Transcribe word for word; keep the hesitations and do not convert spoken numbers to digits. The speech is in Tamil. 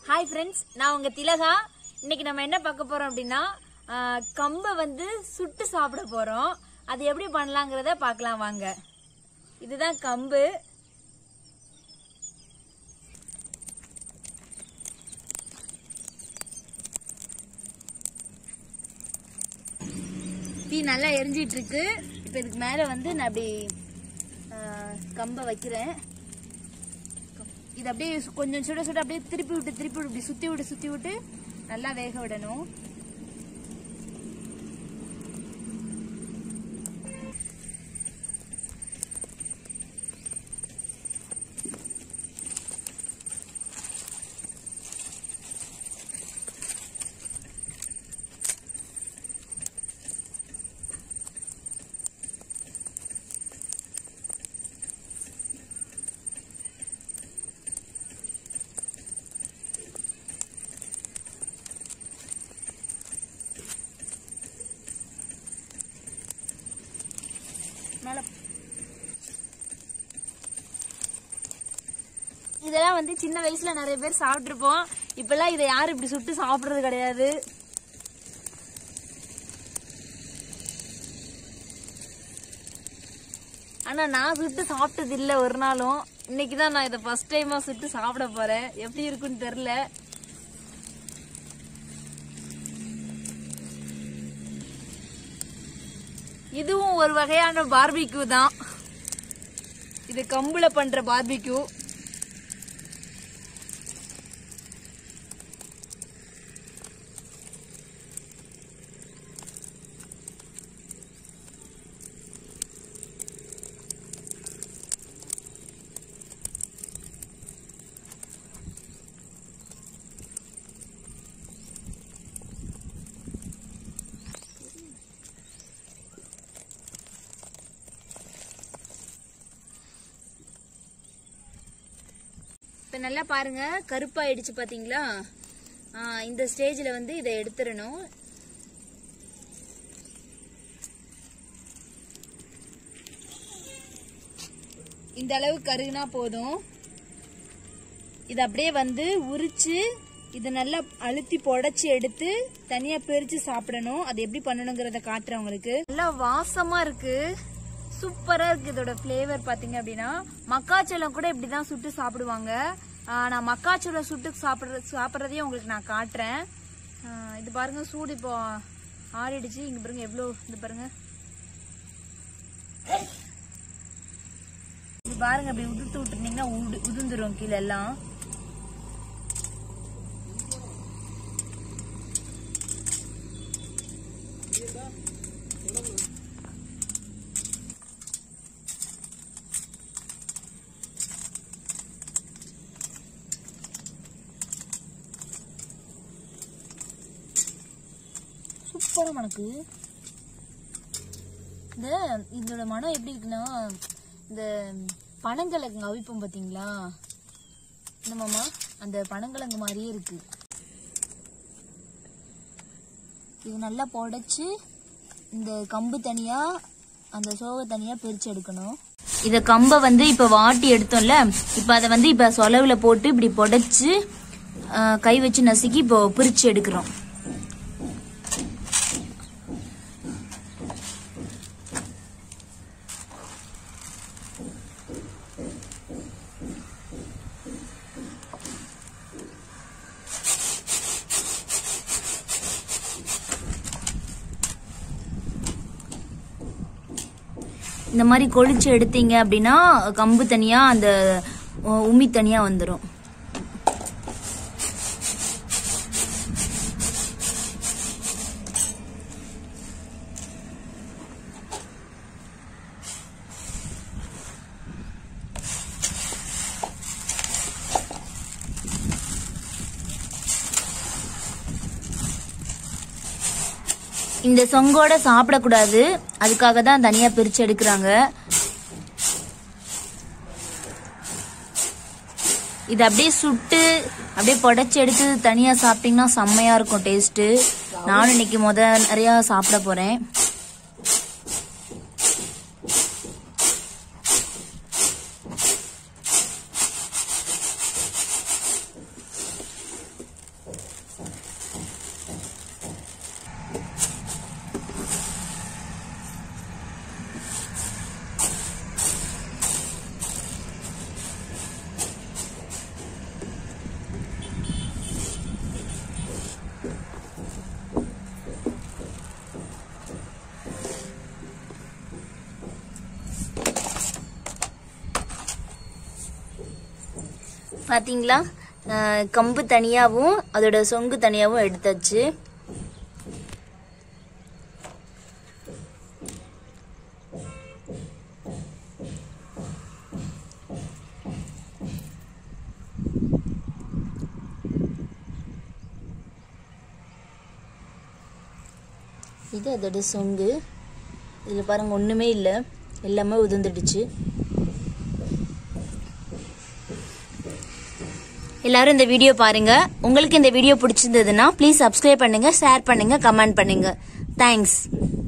हाय फ्रेंड्स, நான் உங்க திலகா. இன்னைக்கு நம்ம என்ன பார்க்க போறோம் அப்படின்னா கம்பை வந்து சுட்டு சாப்பிட போறோம். அது எப்படி பண்ணலாம்ங்கறத பார்க்கலாம் வாங்க. இதுதான் கம்பு. தீ நல்லா எரிஞ்சிட்டு இருக்கு. இப்போ இதுக்கு மேல வந்து நான் அப்படி கம்பை வைக்கிறேன். இது அப்படியே கொஞ்சம் சுட சுட அப்படியே திருப்பி விட்டு திருப்பி விட்டு இப்படி சுத்தி விட்டு சுத்தி விட்டு நல்லா வேக விடணும். இதெல்லாம் வந்து சின்ன வயசுல நிறைய பேர் சாப்பிட்டுருப்போம். இப்பெல்லாம் இதை யாரும் இப்படி சுட்டு சாப்பிடுறது கிடையாது. ஆனா நான் சுட்டு சாப்பிட்டது இல்லை ஒரு நாளும். இன்னைக்குதான் நான் இதை ஃபர்ஸ்ட் டைமா சுட்டு சாப்பிட போறேன். எப்படி இருக்குன்னு தெரியல. இதுவும் ஒரு வகையான பார்பிக்யூ தான். இது கம்புல பண்ற பார்பிக்யூ. இப்ப நல்லா பாருங்க, கருப்பாயிடுச்சு பாத்தீங்களா? இந்த ஸ்டேஜ்ல வந்து இதை எடுத்துடணும். இந்த அளவு கருகுனா போதும். இது அப்படியே வந்து உரிச்சு இது நல்லா அழுத்தி புடைச்சி எடுத்து தனியா பிரிச்சு சாப்பிடணும். அது எப்படி பண்ணணுங்கிறத காட்டுறேன் உங்களுக்கு. நல்லா வாசமா இருக்கு, சூப்பரா இருக்கு. இதோட பிளேவர் பாத்தீங்க அப்படின்னா மக்காச்சோளம் கூட இப்படிதான் சுட்டு சாப்பிடுவாங்க. நான் மக்காச்சோளம் சுட்டு சாப்பிடுற சாப்பிட்றதையும் உங்களுக்கு நான் காட்டுறேன். இது பாருங்க, சூடு இப்போ ஆறிடுச்சு. இங்க பாருங்க எவ்வளோ, இது பாருங்க, இது பாருங்க அப்படி உதுத்து விட்டுருந்தீங்கன்னா உதுந்துரும் கீழே எல்லாம். சூப்பரா மணக்கு. இந்த இதோட மனம் எப்படி இருக்குன்னா, இந்த பனங்கிழங்கு அவிப்போம் பாத்தீங்களா, இந்த மாமா அந்த பனங்கிழங்கு மாதிரியே இருக்கு. இது நல்லா புடைச்சு இந்த கம்பு தனியா அந்த சோகை தனியா பிரிச்சு எடுக்கணும். இத கம்பை வந்து இப்ப வாட்டி எடுத்தோம்ல, இப்ப அதை வந்து இப்ப சொலவுல போட்டு இப்படி புடைச்சு கை வச்சு நசுக்கி இப்போ பிரிச்சு எடுக்கிறோம். இந்த மாதிரி கொளிச்சு எடுத்தீங்க அப்படின்னா கம்பு தனியா அந்த உமி தனியா வந்துடும். இந்த சொங்கோட சாப்பிடக்கூடாது, அதுக்காக தான் தனியா பிரிச்சு எடுக்கிறாங்க. இது அப்படியே சுட்டு அப்படியே புடைச்சு எடுத்து தனியா சாப்பிட்டீங்கன்னா செம்மையா இருக்கும் டேஸ்ட். நானும் இன்னைக்கு முத நிறைய சாப்பிட போறேன். பாத்தீங்களா, கம்பு தனியாவும் அதோட சொங்கு தனியாவும் எடுத்தாச்சு. இது அதோட சொங்கு. இதில் பாருங்க ஒன்றுமே இல்லை, எல்லாமே உதிர்ந்துடுச்சு. எல்லாரும் இந்த வீடியோ பாருங்க. உங்களுக்கு இந்த வீடியோ பிடிச்சிருந்ததுன்னா ப்ளீஸ் சப்ஸ்கிரைப் பண்ணுங்க, ஷேர் பண்ணுங்க, கமெண்ட் பண்ணுங்க. தேங்க்ஸ்.